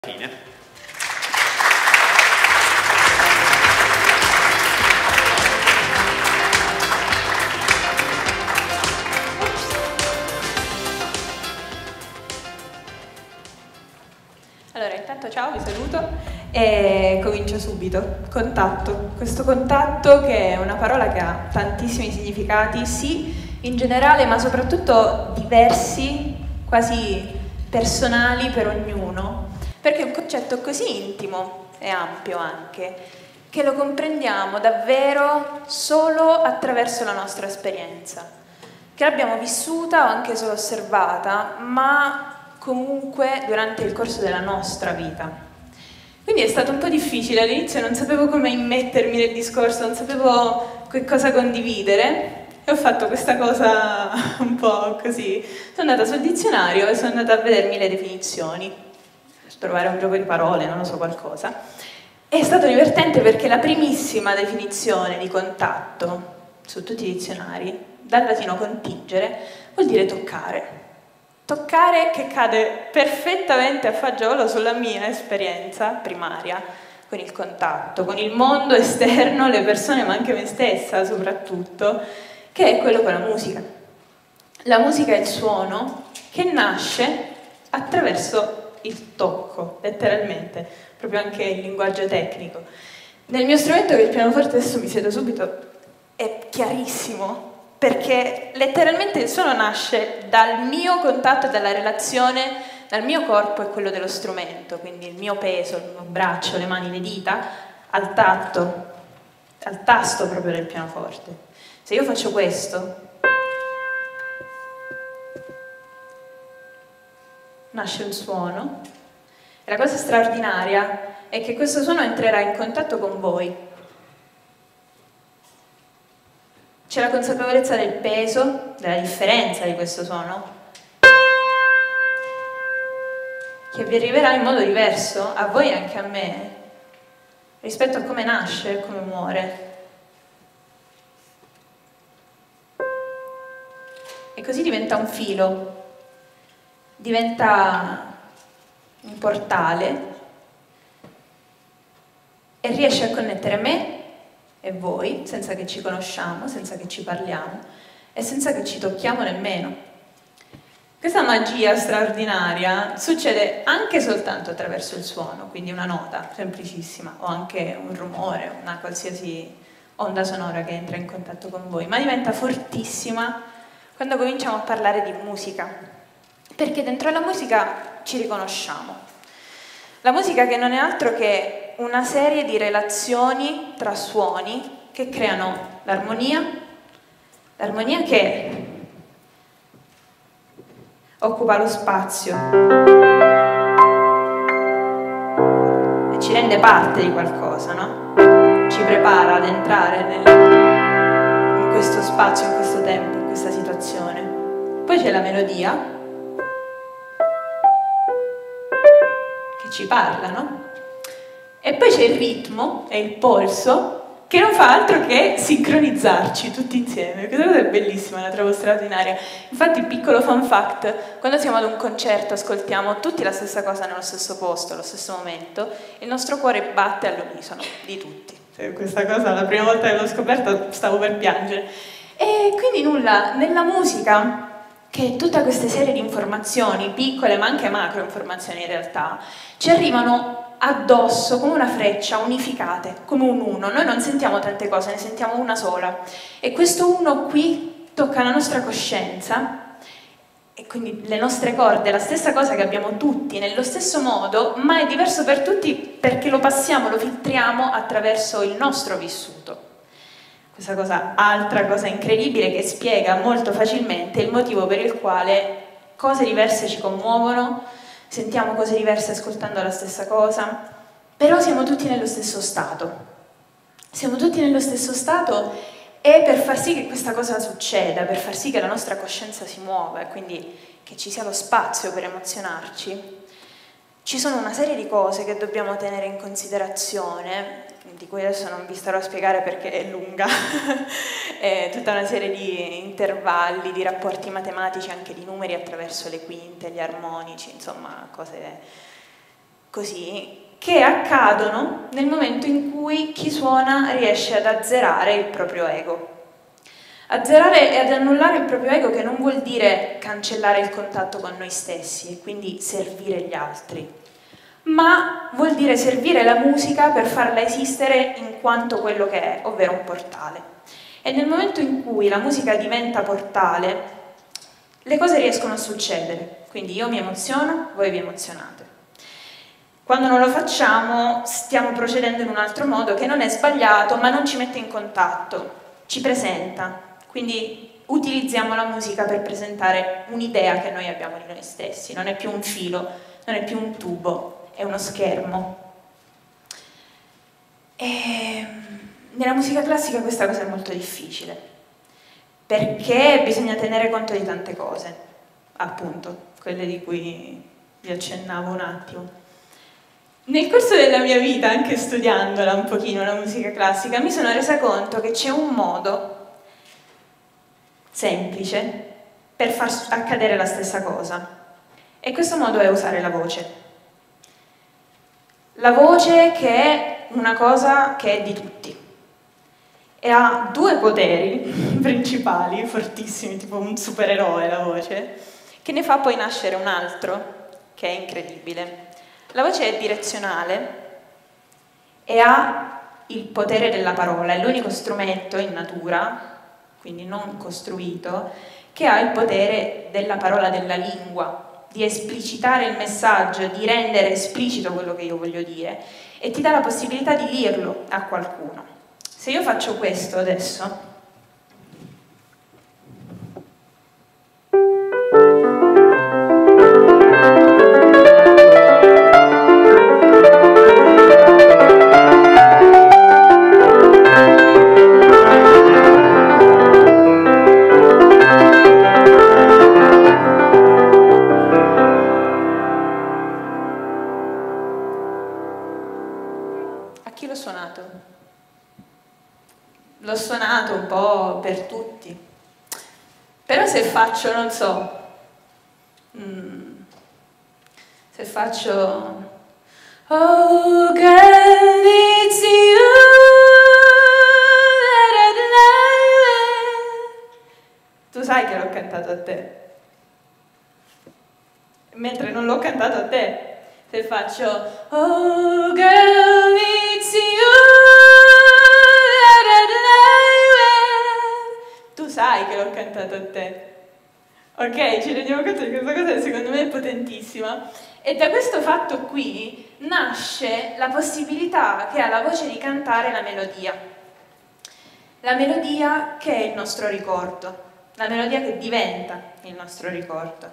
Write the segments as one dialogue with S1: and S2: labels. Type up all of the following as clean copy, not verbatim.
S1: Fine.
S2: Allora, intanto ciao, vi saluto e comincio subito. Contatto. Questo contatto che è una parola che ha tantissimi significati, sì, in generale, ma soprattutto diversi, quasi personali per ognuno, perché è un concetto così intimo e ampio anche, che lo comprendiamo davvero solo attraverso la nostra esperienza, che l'abbiamo vissuta o anche solo osservata, ma comunque durante il corso della nostra vita. Quindi è stato un po' difficile, all'inizio non sapevo come immettermi nel discorso, non sapevo che cosa condividere e ho fatto questa cosa un po' così. Sono andata sul dizionario e sono andata a vedermi le definizioni, per trovare un gioco di parole, non lo so, qualcosa. È stato divertente perché la primissima definizione di contatto su tutti i dizionari, dal latino contingere, vuol dire toccare. Toccare che cade perfettamente a fagiolo sulla mia esperienza primaria, con il contatto, con il mondo esterno, le persone, ma anche me stessa soprattutto, che è quello con la musica. La musica è il suono che nasce attraverso il tocco, letteralmente, proprio anche il linguaggio tecnico. Nel mio strumento, che è il pianoforte, adesso mi siedo subito, è chiarissimo, perché letteralmente il suono nasce dal mio contatto e dalla relazione dal mio corpo e quello dello strumento, quindi il mio peso, il mio braccio, le mani, le dita, al tatto, al tasto proprio del pianoforte. Se io faccio questo, nasce un suono, e la cosa straordinaria è che questo suono entrerà in contatto con voi. C'è la consapevolezza del peso, della differenza di questo suono, che vi arriverà in modo diverso, a voi e anche a me, rispetto a come nasce e come muore. E così diventa un filo, diventa un portale e riesce a connettere me e voi, senza che ci conosciamo, senza che ci parliamo e senza che ci tocchiamo nemmeno. Questa magia straordinaria succede anche soltanto attraverso il suono, quindi una nota semplicissima o anche un rumore, una qualsiasi onda sonora che entra in contatto con voi, ma diventa fortissima quando cominciamo a parlare di musica, perché dentro la musica ci riconosciamo. La musica che non è altro che una serie di relazioni tra suoni che creano l'armonia che occupa lo spazio e ci rende parte di qualcosa, no? Ci prepara ad entrare in questo spazio, in questo tempo, in questa situazione. Poi c'è la melodia che ci parla, no? E poi c'è il ritmo e il polso che non fa altro che sincronizzarci tutti insieme. Questa cosa è bellissima, la trovo straordinaria. Infatti, piccolo fun fact, quando siamo ad un concerto ascoltiamo tutti la stessa cosa nello stesso posto, allo stesso momento, il nostro cuore batte all'unisono, di tutti. Questa cosa, la prima volta che l'ho scoperta, stavo per piangere. E quindi nulla, nella musica, che è tutta questa serie di informazioni, piccole ma anche macro informazioni in realtà, ci arrivano addosso come una freccia, unificate, come un uno. Noi non sentiamo tante cose, ne sentiamo una sola. E questo uno qui tocca la nostra coscienza e quindi le nostre corde, la stessa cosa che abbiamo tutti, nello stesso modo, ma è diverso per tutti perché lo passiamo, lo filtriamo attraverso il nostro vissuto. Questa cosa, altra cosa incredibile che spiega molto facilmente il motivo per il quale cose diverse ci commuovono, sentiamo cose diverse ascoltando la stessa cosa, però siamo tutti nello stesso stato. Siamo tutti nello stesso stato e per far sì che questa cosa succeda, per far sì che la nostra coscienza si muova e quindi che ci sia lo spazio per emozionarci, ci sono una serie di cose che dobbiamo tenere in considerazione, di cui adesso non vi starò a spiegare perché è lunga, è tutta una serie di intervalli, di rapporti matematici, anche di numeri attraverso le quinte, gli armonici, insomma cose così, che accadono nel momento in cui chi suona riesce ad azzerare il proprio ego. Azzerare e ad annullare il proprio ego, che non vuol dire cancellare il contatto con noi stessi e quindi servire gli altri, ma vuol dire servire la musica per farla esistere in quanto quello che è, ovvero un portale. E nel momento in cui la musica diventa portale, le cose riescono a succedere. Quindi io mi emoziono, voi vi emozionate. Quando non lo facciamo, stiamo procedendo in un altro modo che non è sbagliato, ma non ci mette in contatto, ci presenta. Quindi utilizziamo la musica per presentare un'idea che noi abbiamo di noi stessi. Non è più un filo, non è più un tubo, è uno schermo. E nella musica classica questa cosa è molto difficile, perché bisogna tenere conto di tante cose, appunto, quelle di cui vi accennavo un attimo. Nel corso della mia vita, anche studiandola un pochino la musica classica, mi sono resa conto che c'è un modo semplice per far accadere la stessa cosa, e questo modo è usare la voce. La voce, che è una cosa che è di tutti e ha due poteri principali, fortissimi, tipo un supereroe la voce, che ne fa poi nascere un altro che è incredibile. La voce è direzionale e ha il potere della parola, è l'unico strumento in natura, quindi non costruito, che ha il potere della parola, della lingua, di esplicitare il messaggio, di rendere esplicito quello che io voglio dire, e ti dà la possibilità di dirlo a qualcuno. Se io faccio questo adesso, l'ho suonato un po' per tutti, però se faccio, non so, se faccio Oh girl, it's you that I like. Tu sai che l'ho cantato a te, mentre non l'ho cantato a te. Se faccio Oh girl, it's you that I like, tu sai che l'ho cantato a te. Ok, ci rendiamo conto di questa cosa, secondo me è potentissima. E da questo fatto qui nasce la possibilità che ha la voce di cantare la melodia. La melodia che è il nostro ricordo, la melodia che diventa il nostro ricordo.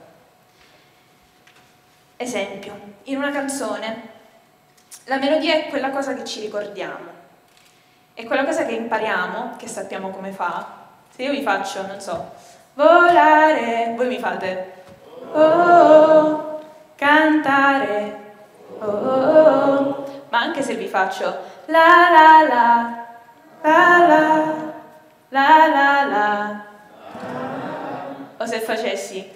S2: Esempio, in una canzone, la melodia è quella cosa che ci ricordiamo, è quella cosa che impariamo, che sappiamo come fa. Se io vi faccio, non so, volare, voi mi fate oh, oh. Cantare, oh, oh, oh. Ma anche se vi faccio la la la, la la, la la la, o se facessi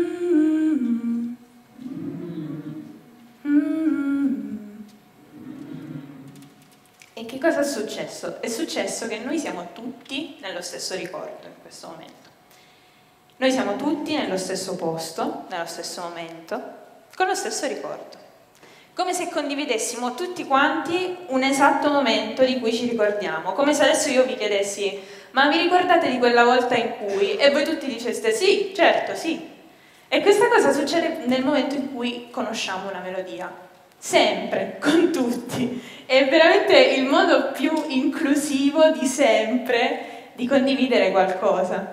S2: E che cosa è successo? È successo che noi siamo tutti nello stesso ricordo in questo momento. Noi siamo tutti nello stesso posto, nello stesso momento, con lo stesso ricordo, come se condividessimo tutti quanti un esatto momento di cui ci ricordiamo, come se adesso io vi chiedessi ma vi ricordate di quella volta in cui, e voi tutti diceste sì, certo, sì. E questa cosa succede nel momento in cui conosciamo una melodia, sempre, con tutti. È veramente il modo più inclusivo di sempre di condividere qualcosa.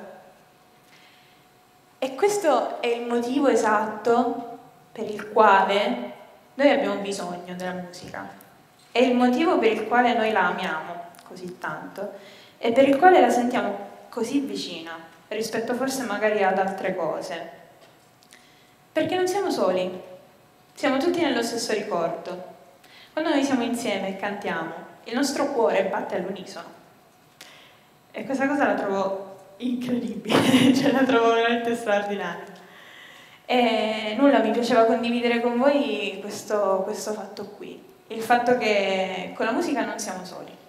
S2: E questo è il motivo esatto per il quale noi abbiamo bisogno della musica. È il motivo per il quale noi la amiamo così tanto e per il quale la sentiamo così vicina rispetto forse magari ad altre cose. Perché non siamo soli, siamo tutti nello stesso ricordo. Quando noi siamo insieme e cantiamo, il nostro cuore batte all'unisono. E questa cosa la trovo incredibile, cioè la trovo veramente straordinaria. E nulla, mi piaceva condividere con voi questo fatto qui, il fatto che con la musica non siamo soli.